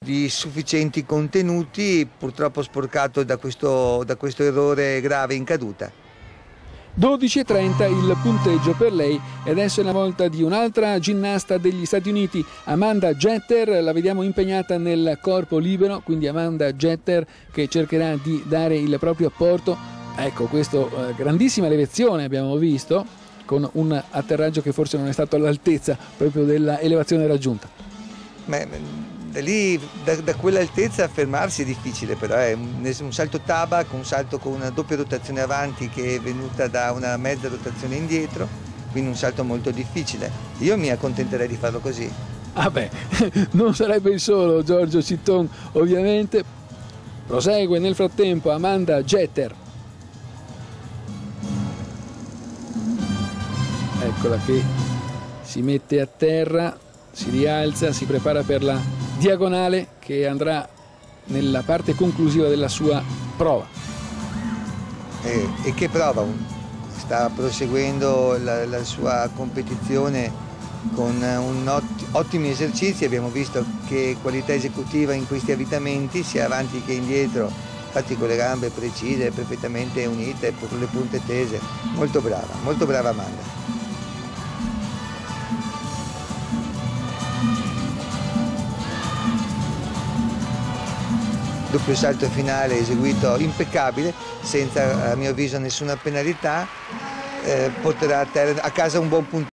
di sufficienti contenuti, purtroppo sporcato da questo errore grave in caduta. 12,30 il punteggio per lei e adesso è la volta di un'altra ginnasta degli Stati Uniti, Amanda Jeter. La vediamo impegnata nel corpo libero, quindi Amanda Jeter che cercherà di dare il proprio apporto. Ecco, questa grandissima levazione abbiamo visto, con un atterraggio che forse non è stato all'altezza proprio dell'elevazione raggiunta. Da lì, da quell'altezza fermarsi è difficile, però è un salto tabac, un salto con una doppia rotazione avanti che è venuta da una mezza rotazione indietro, quindi un salto molto difficile. Io mi accontenterei di farlo così. Ah beh, non sarebbe il solo Giorgio Citton, ovviamente. Prosegue nel frattempo Amanda Jeter. Eccola che si mette a terra, si rialza, si prepara per la diagonale che andrà nella parte conclusiva della sua prova. E che prova? Sta proseguendo la sua competizione con ottimi esercizi. Abbiamo visto che qualità esecutiva in questi avvitamenti, sia avanti che indietro, infatti con le gambe precise, perfettamente unite, con le punte tese. Molto brava Amanda. Doppio salto finale eseguito impeccabile, senza a mio avviso nessuna penalità, porterà a casa un buon punteggio.